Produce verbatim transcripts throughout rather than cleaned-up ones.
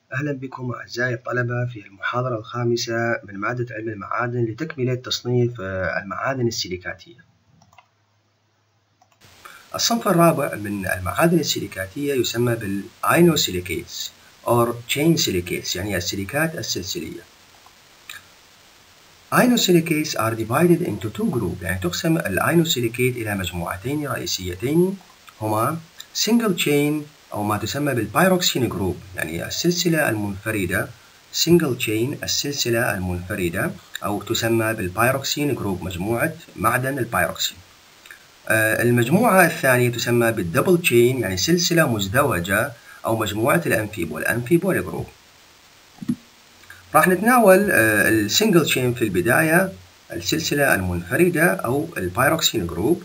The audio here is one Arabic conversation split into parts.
أهلا بكم أعزائي الطلبة في المحاضرة الخامسة من مادة علم المعادن لتكملة تصنيف المعادن السيليكاتية. الصنف الرابع من المعادن السيليكاتية يسمى بالأينوسيليكيتس or chain silicates، يعني السيليكات السلسلية. Inosilicates are divided into two groups، يعني تقسم الأينوسيليكيت إلى مجموعتين رئيسيتين هما single chain أو ما تسمى بالبيروكسين جروب، يعني السلسلة المنفردة single chain السلسلة المنفردة، أو تسمى بالبيروكسين جروب مجموعة معدن البيروكسين. آه المجموعة الثانية تسمى بالدبل chain، يعني سلسلة مزدوجة، أو مجموعة الأنفيبول أنفيبول جروب. راح نتناول آه السنجل chain في البداية، السلسلة المنفردة أو البيروكسين جروب.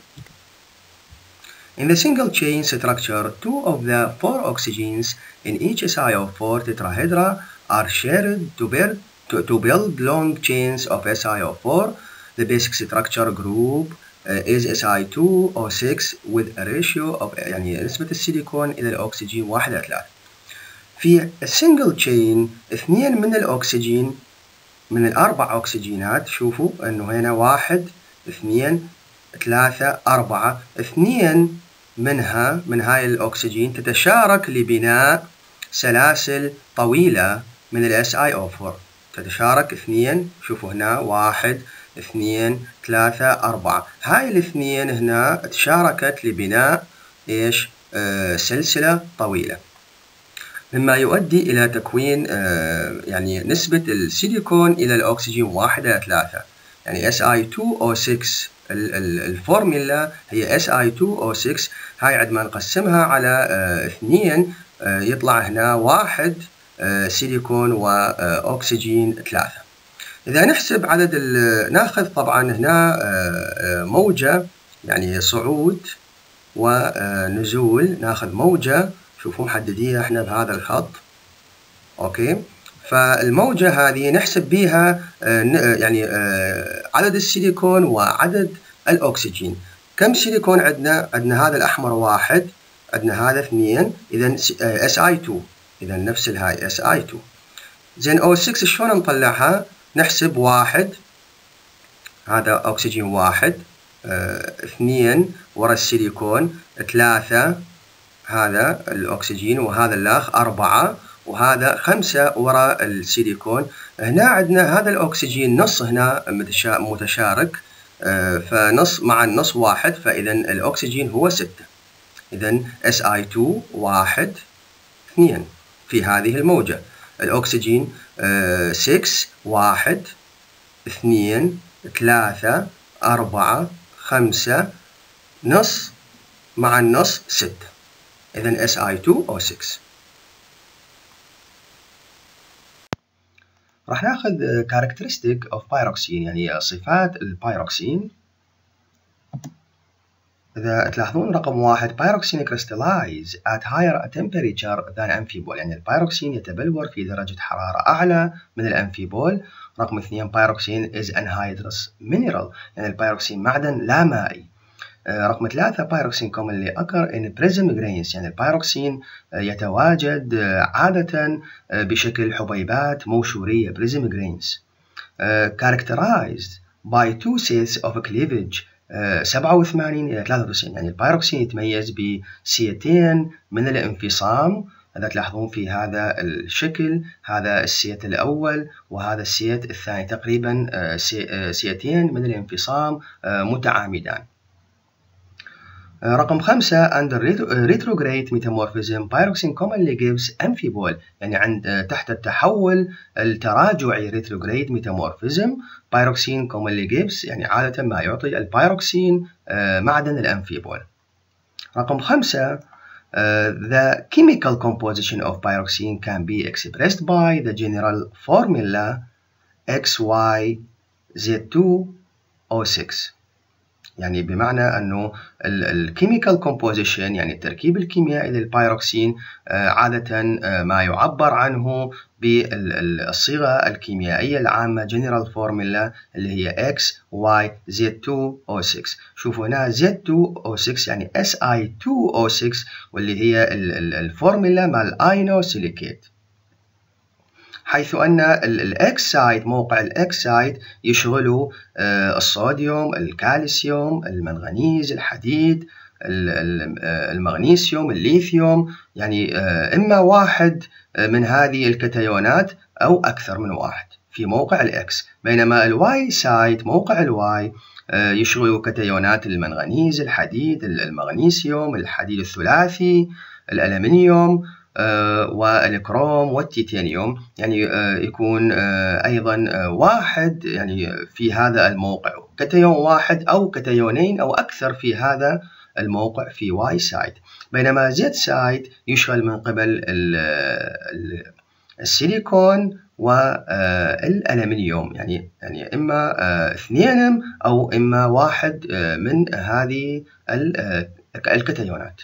In the single chain structure, two of the four oxygens in each S i O four tetrahedra are shared to build, to, to build long chains of S i O four. The basic structure group uh, is S i two O six with a ratio of يعني نسبة السيليكون إلى الأكسجين واحد إلى ثلاثة. في السنجل chain اثنين من الأكسجين من الأربع أكسجينات، شوفوا أنه هنا واحد اثنين ثلاثة أربعة، اثنين منها من هاي الأكسجين تتشارك لبناء سلاسل طويلة من ال إس آي أو فور، تتشارك اثنين، شوفوا هنا واحد اثنين ثلاثة أربعة، هاي الاثنين هنا تشاركت لبناء إيش؟ آه سلسلة طويلة، مما يؤدي إلى تكوين آه يعني نسبة السيليكون إلى الأكسجين واحد إلى ثلاثة، يعني إس آي تو أو سكس. الفورميلا هي إس آي تو أو سكس، هاي عندما نقسمها على آه اثنين آه يطلع هنا واحد آه سيليكون وأكسجين ثلاثة. إذا نحسب عدد ناخذ طبعا هنا آه موجة، يعني صعود ونزول، ناخذ موجة، شوفوا محدديها احنا بهذا الخط، اوكي. فالموجة هذه نحسب بها يعني عدد السيليكون وعدد الأكسجين. كم سيليكون عندنا؟ عندنا هذا الأحمر واحد، عندنا هذا اثنين، إذا إس آي تو، إذا نفس الهاي إس آي تو. زين أو سكس شلون نطلعها؟ نحسب واحد، هذا أكسجين واحد، اه اثنين ورا السيليكون، ثلاثة هذا الأكسجين، وهذا الأخ أربعة، وهذا خمسة وراء السيليكون. هنا عندنا هذا الأكسجين نص هنا متشارك، فنص مع النص واحد، فإذا الأكسجين هو ستة. إذا إس آي تو واحد اثنين في هذه الموجة، الأكسجين ستة واحد اثنين ثلاثة أربعة خمسة، نص مع النص ستة، إذا إس آي تو أو سكس. راح ناخذ characteristic of pyroxene، يعني صفات البيروكسين. إذا تلاحظون رقم واحد، pyroxene crystallize at higher temperature than amphibole، يعني البيروكسين يتبلور في درجة حرارة أعلى من الأنفيبول. رقم اثنين، pyroxene is anhydrous mineral، يعني البيروكسين معدن لا مائي. رقم ثلاثة، بايروكسين commonly occur in prism grains، يعني البايروكسين يتواجد عادة بشكل حبيبات موشورية prism grains. characterized by two sets of cleavage سبعة وثمانين إلى ثلاثة وتسعين، يعني البايروكسين يتميز بسيتين من الانفصام، هذا تلاحظون في هذا الشكل، هذا السيت الأول وهذا السيت الثاني، تقريبا سيتين من الانفصام متعامدان. رقم خمسة، under retrograde metamorphism pyroxene commonly gives amphibole، يعني عند تحت التحول التراجعي retrograde metamorphism pyroxene commonly gives، يعني عادة ما يعطي البيروكسين معدن الأنفيبول. رقم خمسة، the chemical composition of pyroxene can be expressed by the general formula إكس واي زد تو أو سكس، يعني بمعنى أنه الكيميكال كومبوزيشن، يعني التركيب الكيميائي للبيروكسين عادة ما يعبر عنه بالصيغة الكيميائية العامة general formula اللي هي إكس واي زد تو أو سكس. شوفوا هنا زد تو أو سكس يعني إس آي تو أو سكس، واللي هي الفورمولا مال الأينوسيليكيت. حيث أن الإكس سايت موقع الإكس سايت يشغل الصوديوم، الكالسيوم، المنغنيز، الحديد، المغنيسيوم، الليثيوم، يعني إما واحد من هذه الكتيونات أو أكثر من واحد في موقع الإكس. بينما الواي سايت موقع الواي يشغل كتيونات المنغنيز، الحديد، المغنيسيوم، الحديد الثلاثي، الألمنيوم والكروم والتيتانيوم، يعني يكون أيضا واحد يعني في هذا الموقع، كتيون واحد أو كتيونين أو أكثر في هذا الموقع في واي سايت. بينما زد سايت يشغل من قبل السيليكون والألمنيوم، يعني يعني إما اثنين أو إما واحد من هذه الكتيونات.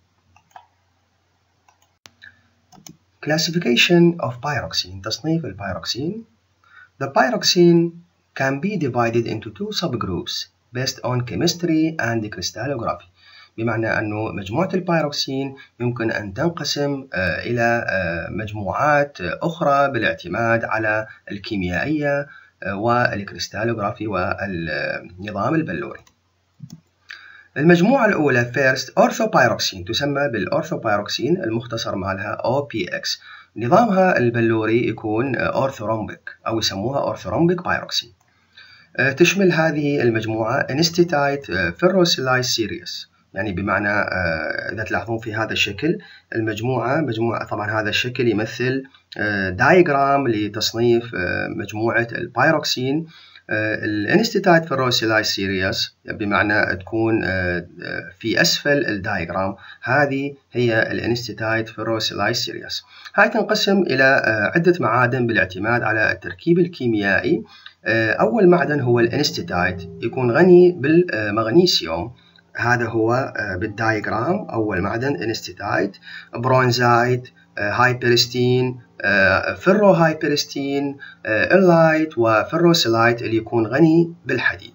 Classification of pyroxene. تصنيف البيروكسين. The pyroxene can be divided into two subgroups based on chemistry and crystallography. بمعنى أنه مجموعة البيروكسين يمكن أن تنقسم إلى مجموعات أخرى بالاعتماد على الكيميائية والكريستالوغرافي والنظام البلوري. المجموعة الأولى first orthopyroxene تسمى بالأورثوبيروكسين، المختصر مالها أو بي إكس. نظامها البلوري يكون أورثورمبيك أو يسموها أورثورمبيك بايروكسين. تشمل هذه المجموعة انستيتايت فيروسيلاي سيريس، يعني بمعنى إذا تلاحظون في هذا الشكل المجموعة مجموعة طبعا هذا الشكل يمثل دايجرام لتصنيف مجموعة البيروكسين. الانستيتايت فيروسيلاي سيريس بمعنى تكون في أسفل الدايجرام، هذه هي الانستيتايت فيروسيلاي سيريس. هاي تنقسم إلى عدة معادن بالاعتماد على التركيب الكيميائي. أول معدن هو الانستيتايت، يكون غني بالمغنيسيوم، هذا هو بالدايجرام أول معدن انستيتايت. برونزايت، هايبرستين، فيرو هايبرستين، إلايت وفيروسيلايت اللي يكون غني بالحديد.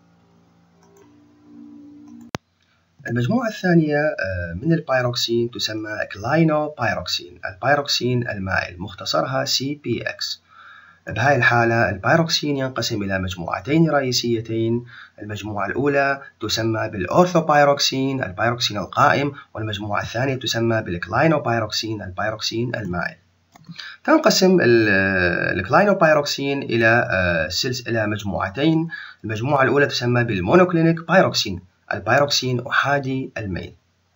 المجموعة الثانية من البيروكسين تسمى كلاينو بايروكسين، البيروكسين المائل، مختصرها سي بي إكس. بهاي الحالة البيروكسين ينقسم إلى مجموعتين رئيسيتين. المجموعة الأولى تسمى بالأورثوبيروكسين، البيروكسين القائم، والمجموعة الثانية تسمى بالكلاينوبيروكسين، البيروكسين المائل. تنقسم الكلاينوبيروكسين إلى إلى مجموعتين. المجموعة الأولى تسمى بالمونوكلينيك بايروكسين، البيروكسين أحادي الميل.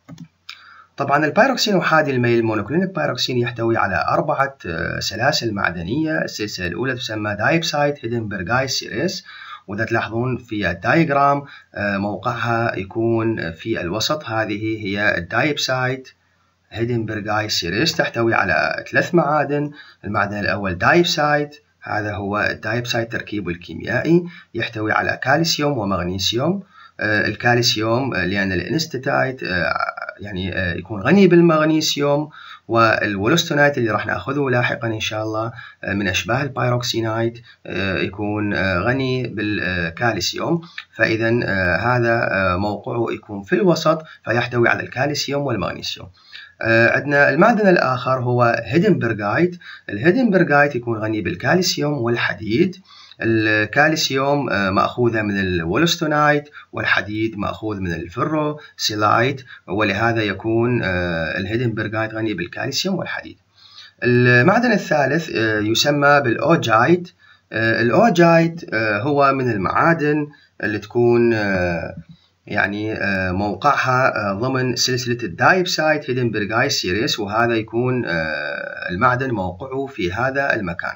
طبعا البيروكسين أحادي الميل المونوكلينيك بايروكسين يحتوي على أربعة سلاسل معدنية. السلسلة الأولى تسمى دايبسايت هيدنبرغاي سيريس، وإذا تلاحظون في الدايجرام موقعها يكون في الوسط، هذه هي الدايبسايت هيدنبرغاي سيريس، تحتوي على ثلاث معادن. المعدن الأول دايبسايت، هذا هو الدايبسايت تركيبه الكيميائي، يحتوي على كالسيوم ومغنيسيوم. الكالسيوم لأن الانستيتايت يعني يكون غني بالمغنيسيوم، والولوستونايت اللي راح ناخذه لاحقا ان شاء الله من اشباه البيروكسينايت يكون غني بالكالسيوم. فاذا هذا موقعه يكون في الوسط، فيحتوي على الكالسيوم والمغنيسيوم. عندنا المعدن الآخر هو هيدنبرغايت. الهيدنبرغايت يكون غني بالكالسيوم والحديد. الكالسيوم مأخوذة من الولوستونايت، والحديد مأخوذ من الفيروسيلايت، ولهذا يكون الهيدنبرغايت غني بالكالسيوم والحديد. المعدن الثالث يسمى بالأوجايت. الأوجايت هو من المعادن اللي تكون يعني موقعها ضمن سلسلة الدايبسايت هيدنبرغاي سيريس، وهذا يكون المعدن موقعه في هذا المكان.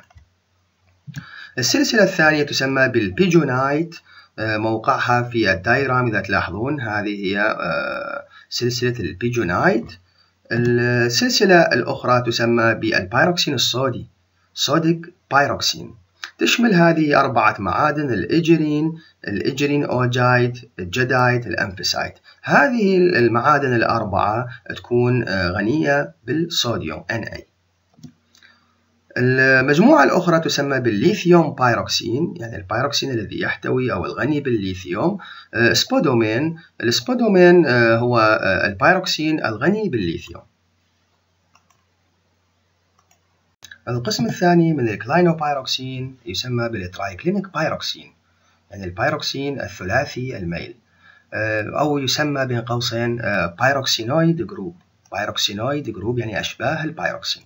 السلسلة الثانية تسمى بالبيجونايت، موقعها في الدايجرام إذا تلاحظون، هذه هي سلسلة البيجونايت. السلسلة الأخرى تسمى بالبيروكسين الصودي، صوديك بايروكسين. تشمل هذه أربعة معادن: الإجرين، الإجرين أوجايت، الجدايت، الأنفسايت. هذه المعادن الأربعة تكون غنية بالصوديوم إن إيه. المجموعة الأخرى تسمى بالليثيوم بايروكسين، يعني البايروكسين الذي يحتوي أو الغني بالليثيوم. سبودومين، السبودومين هو البايروكسين الغني بالليثيوم. القسم الثاني من الكلاينوبيروكسين يسمى بالترايكلينيك بايروكسين، يعني البيروكسين الثلاثي الميل، أو يسمى بين قوسين بايروكسينويد جروب. بايروكسينويد جروب يعني أشباه البيروكسين.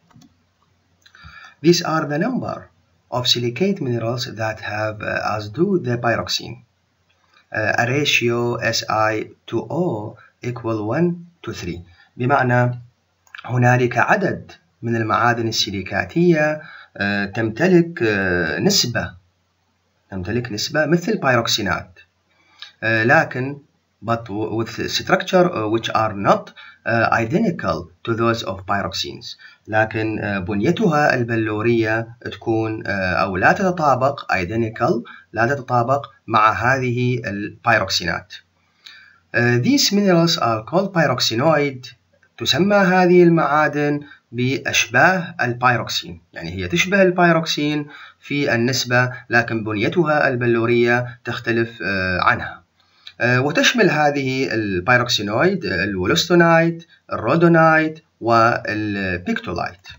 These are the number of silicate minerals that have uh, as do the pyroxene. Uh, a ratio S I to O equal one to three. بمعنى هنالك عدد من المعادن السيليكاتية uh, تمتلك uh, نسبة تمتلك نسبة مثل البيروكسينات، uh, لكن but with structure uh, which are not uh, identical to those of pyroxenes. لكن uh, بنيتها البلورية تكون uh, أو لا تتطابق identical لا تتطابق مع هذه البيروكسينات. Uh, these minerals are called pyroxenoid. تسمى هذه المعادن بأشباه البيروكسين، يعني هي تشبه البيروكسين في النسبة لكن بنيتها البلورية تختلف uh, عنها. وتشمل هذه البيروكسينويد الولوستونايت، الرودونايت والبيكتولايت.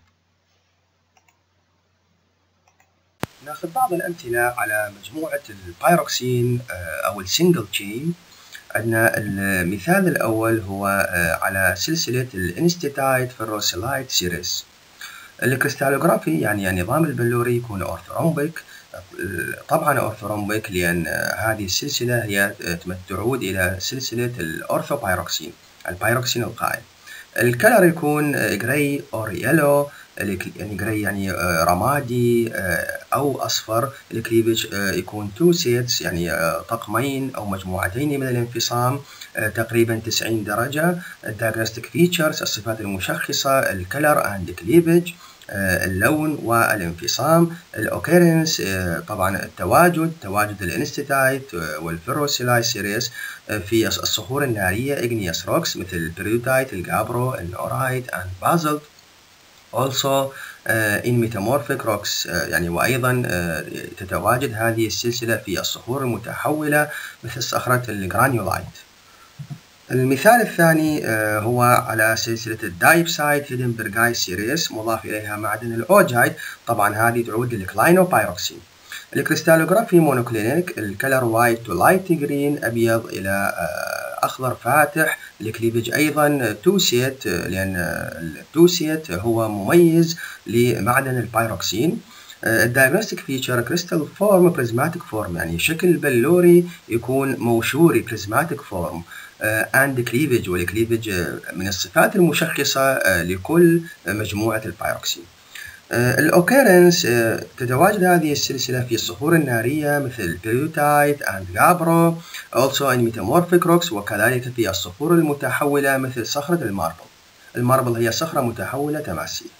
ناخذ بعض الأمثلة على مجموعة البيروكسين أو السنجل تشين. عندنا المثال الأول هو على سلسلة الانستيتايت فيروسيلايت سيريس. الكريستالوغرافي يعني النظام البلوري يكون أورثورombic، طبعا أورثورombic لأن هذه السلسلة هي تعود إلى سلسلة الأورثوبيروكسين، البيروكسين القائم. الكلر يكون جراي أو يلو، يعني جراي يعني رمادي أو أصفر. الكليفج يكون تو سيتس يعني طقمين أو مجموعتين من الانفصام تقريبا تسعين درجة. الدياجنوستيك فيتشرز الصفات المشخصة الكلر أند كليفج، اللون والانفصام. الأوكيرنس طبعا التواجد تواجد الانستيتايت والفيروسيلايت سيريس في الصخور النارية igneous rocks مثل البريوتايت، الجابرو، النورايت and basalt. also uh, in metamorphic rocks uh, يعني وأيضا uh, تتواجد هذه السلسلة في الصخور المتحولة مثل صخرة الجرانيولايت. المثال الثاني هو على سلسلة الدايبسايت هيدنبرغاي سيريس مضاف إليها معدن الأوجايت، طبعا هذه تعود للكلاينوبيروكسين. الكريستالوغرافي مونوكلينيك، الكلر وايت تو لايت جرين أبيض إلى أخضر فاتح. الكليفج أيضا توسيت لأن التوسيت هو مميز لمعدن البيروكسين. الدايجنوستيك فيتشر كريستال فورم بريزماتيك فورم، يعني شكل بلوري يكون موشوري بريزماتيك فورم. and cleavage، والكليفج من الصفات المشخصة لكل مجموعة البيروكسين. الأوكيرنس تتواجد هذه السلسلة في الصخور النارية مثل البريوتايت and جابرو، also in metamorphic rocks، وكذلك في الصخور المتحولة مثل صخرة الماربل. الماربل هي صخرة متحولة تماسية.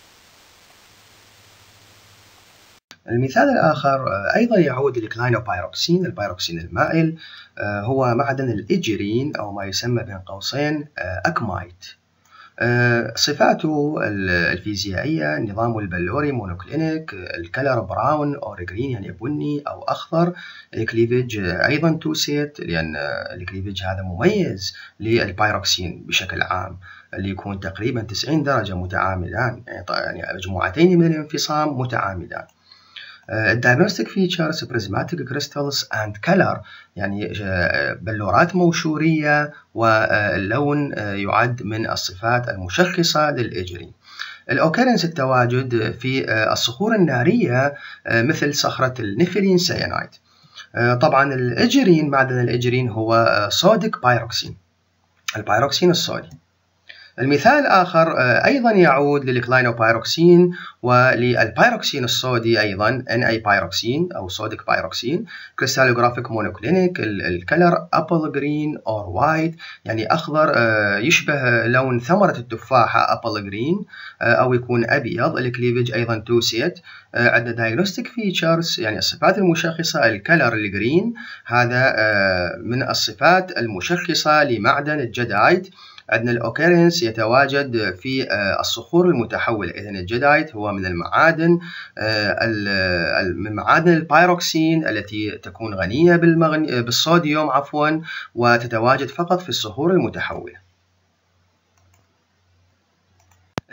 المثال الآخر أيضا يعود للكلاينوبيروكسين، البيروكسين المائل، هو معدن الإجرين أو ما يسمى بين قوسين أكمايت. صفاته الفيزيائية النظام البلوري مونوكلينيك، الكلر براون أو جرين يعني بني أو أخضر. الكليفج أيضا توسيت لأن الكليفج هذا مميز للبيروكسين بشكل عام اللي يكون تقريبا تسعين درجة متعامدان، يعني مجموعتين من الانفصام متعامدان. الدايجنوستيك فيتشرز بريزماتيك كريستالز اند كلر، يعني بلورات موشورية واللون يعد من الصفات المشخصة للإجرين. الأوكيرنس التواجد في الصخور النارية مثل صخرة النيفلين سيانايت. طبعا الإجرين معدن الإجرين هو صوديك بايروكسين، البيروكسين الصودي. المثال الآخر أيضا يعود للكلاينوبيروكسين وللبيروكسين الصودي أيضا إن إيه بايروكسين أو صوديك بايروكسين. كريستالوغرافيك مونوكلينيك، الكلر أبل جرين أو وايت يعني أخضر يشبه لون ثمرة التفاحة أبل جرين أو يكون أبيض. الكليفج أيضا توسيت. عندنا دايجنوستيك فيتشرز يعني الصفات المشخصة الكلر الجرين، هذا من الصفات المشخصة لمعدن الجدايت. عندنا الأوكيرنس يتواجد في الصخور المتحولة، إذن الجدايت هو من المعادن من معادن البيروكسين التي تكون غنية بالصوديوم عفوا وتتواجد فقط في الصخور المتحولة.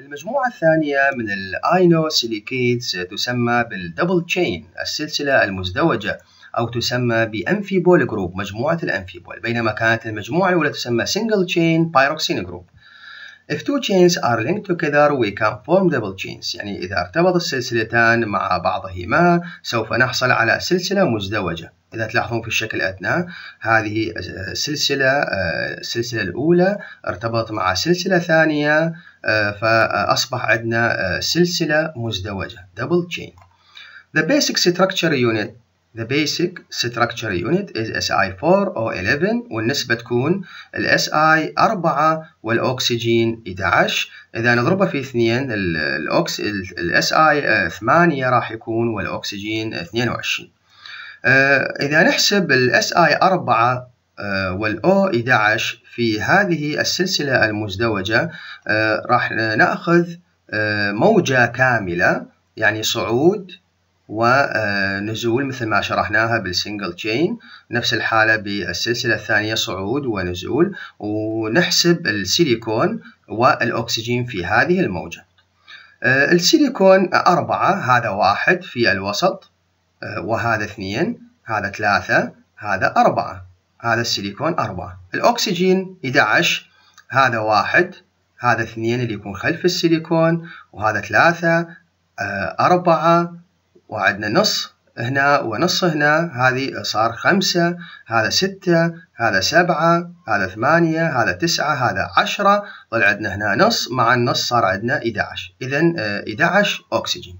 المجموعة الثانية من الأينوسيليكيتس تسمى بالدبل تشين، السلسلة المزدوجة، أو تسمى بأنفيبول جروب، مجموعة الأنفيبول، بينما كانت المجموعة الأولى تسمى single chain pyroxene group. If two chains are linked together we can form double chains. يعني إذا ارتبط السلسلتان مع بعضهما سوف نحصل على سلسلة مزدوجة. إذا تلاحظون في الشكل الأدنى هذه السلسلة السلسلة الأولى ارتبطت مع سلسلة ثانية فأصبح عندنا سلسلة مزدوجة double chain. The basic structure unit The basic structure unit is إس آي four O eleven والنسبة تكون ال إس آي four والأكسجين إحدى عشر. إذا نضربه في اثنين الأكس ال إس آي ثمانية راح يكون والأكسجين اثنين وعشرين. إذا نحسب ال إس آي four والأو إحدى عشر في هذه السلسلة المزدوجة راح نأخذ موجة كاملة، يعني صعود ونزول مثل ما شرحناها بالسنجل تشين. نفس الحالة بالسلسلة الثانية صعود ونزول، ونحسب السيليكون والأكسجين في هذه الموجة. السيليكون أربعة، هذا واحد في الوسط، وهذا اثنين، هذا ثلاثة، هذا أربعة، هذا السيليكون أربعة. الأكسجين إحدى عشر، هذا واحد، هذا اثنين اللي يكون خلف السيليكون، وهذا ثلاثة، أربعة، وعندنا نص هنا ونص هنا، هذه صار خمسة، هذا ستة، هذا سبعة، هذا ثمانية، هذا تسعة، هذا عشرة، ظل عندنا هنا نص، مع النص صار عندنا إحدى عشر. إذن إحدى عشر أكسجين.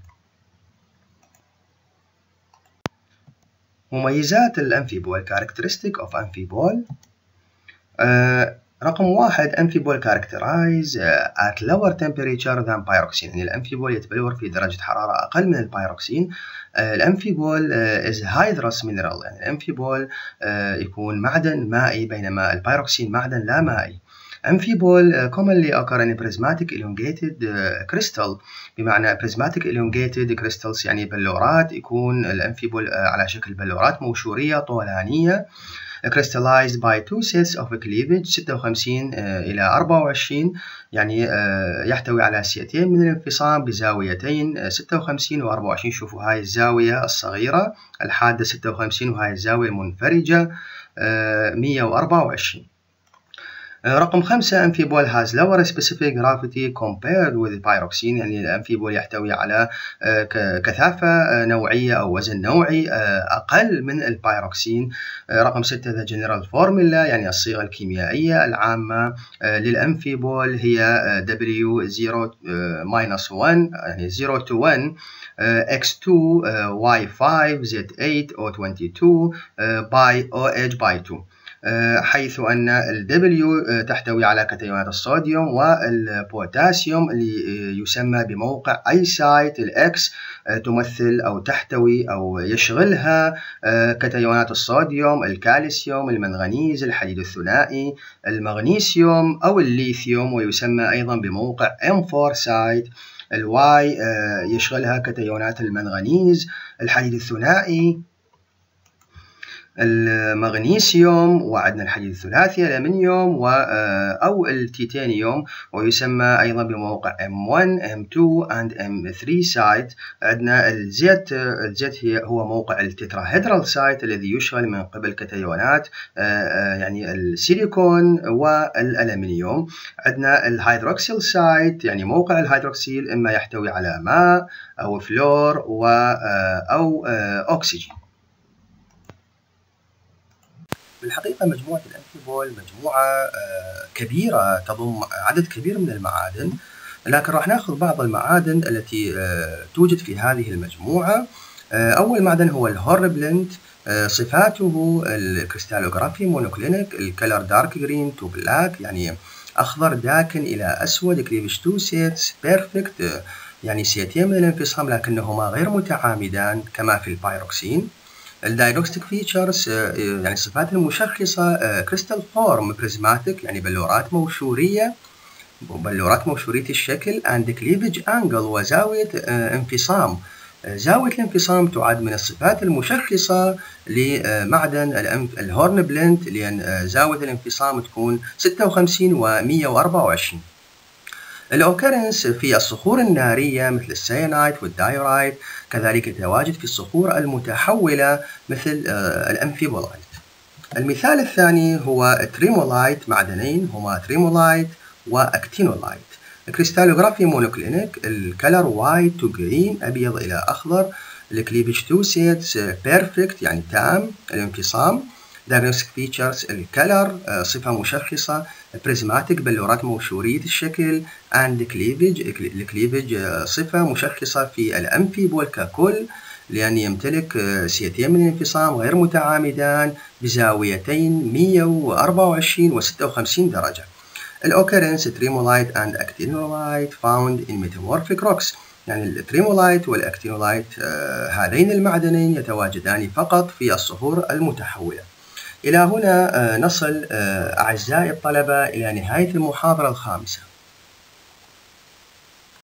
مميزات الأنفيبول characteristic of أنفيبول. أه رقم واحد أنفيبول characterize at lower temperature than pyroxene، يعني الأنفيبول يتبلور في درجة حرارة أقل من البايروكسين. الأنفيبول is hydrous mineral، يعني الأنفيبول يكون معدن مائي بينما البايروكسين معدن لا مائي. أنفيبول commonly occur in prismatic elongated crystal، بمعنى prismatic elongated crystals يعني بلورات، يكون الأنفيبول على شكل بلورات موشورية طولانية crystallized by two sets of cleavage ستة وخمسين إلى أربعة وعشرين، يعني يحتوي على سيتين من الانفصام بزاويتين ستة وخمسين و أربعة وعشرين. شوفوا هاي الزاوية الصغيرة الحادة ستة وخمسين، وهاي الزاوية المنفرجة مئة وأربعة وعشرين. رقم خمسة أنفيبول has lower specific gravity compared with pyroxene، يعني الأنفيبول يحتوي على كثافة نوعية أو وزن نوعي أقل من البايروكسين. رقم ستة the general formula، يعني الصيغة الكيميائية العامة للأنفيبول هي W zero minus one، يعني zero to one إكس two واي five زد eight O twenty-two by O H by two، حيث أن ال W تحتوي على كتيونات الصوديوم والبوتاسيوم اللي يسمى بموقع أي سايت. ال X تمثل أو تحتوي أو يشغلها كتيونات الصوديوم، الكالسيوم، المنغنيز، الحديد الثنائي، المغنيسيوم أو الليثيوم، ويسمى أيضا بموقع إم فور سايت. الواي يشغلها كتيونات المنغنيز، الحديد الثنائي، المغنيسيوم، وعندنا الحديد الثلاثي الألمنيوم و أو التيتانيوم، ويسمى أيضا بموقع إم one إم two and إم three سايت. عندنا الزيت الزيت هي هو موقع التتراهيدرال سايت الذي يشغل من قبل كتيونات يعني السيليكون والألمنيوم. عندنا الهيدروكسيل سايت، يعني موقع الهيدروكسيل إما يحتوي على ماء أو فلور و أو أكسجين. بالحقيقة مجموعة الأنفيبول مجموعة كبيرة تضم عدد كبير من المعادن، لكن راح ناخذ بعض المعادن التي توجد في هذه المجموعة. أول معدن هو الهورنبلند، صفاته الكريستالوغرافي مونوكلينيك، الكلر دارك جرين تو بلاك، يعني أخضر داكن إلى أسود، كليفج تو سيتس بيرفكت، يعني سيتين من الانفصام لكنهما غير متعامدان كما في البايروكسين. الدايجنوستيك فيتشرز يعني الصفات المشخصة كريستال فورم بريزماتيك، يعني بلورات موشورية بلورات موشورية الشكل، and cleavage angle وزاوية انفصام. زاوية الانفصام تعد من الصفات المشخصة لمعدن الهورنبلند، لأن زاوية الانفصام تكون ستة وخمسين و مئة وأربعة وعشرين. الأوكرنس في الصخور النارية مثل السيانايت والدايورايت، كذلك يتواجد في الصخور المتحولة مثل الأمفيبولايت. المثال الثاني هو تريمولايت، معدنين هما تريمولايت وأكتينولايت. كريستالوغرافي مونوكلينيك، الكلر وايت تو جرين، أبيض إلى أخضر. الكليفج تو سيتس بيرفكت يعني تام، الانفصام. diagnostic features، الكلر صفة مشخصة. بريزماتيك، بلورات موشورية الشكل. and cleavage، الكليفج صفة مشخصة في الأنفيبول ككل، لأن يمتلك سيتين من الانفصام غير متعامدان بزاويتين مئة وأربعة وعشرين و ستة وخمسين درجة. الأوكرنس تريمولايت and actinolite found in metamorphic rocks، يعني التريمولايت والأكتينولايت هذين المعدنين يتواجدان فقط في الصخور المتحولة. إلى هنا نصل أعزائي الطلبة إلى نهاية المحاضرة الخامسة.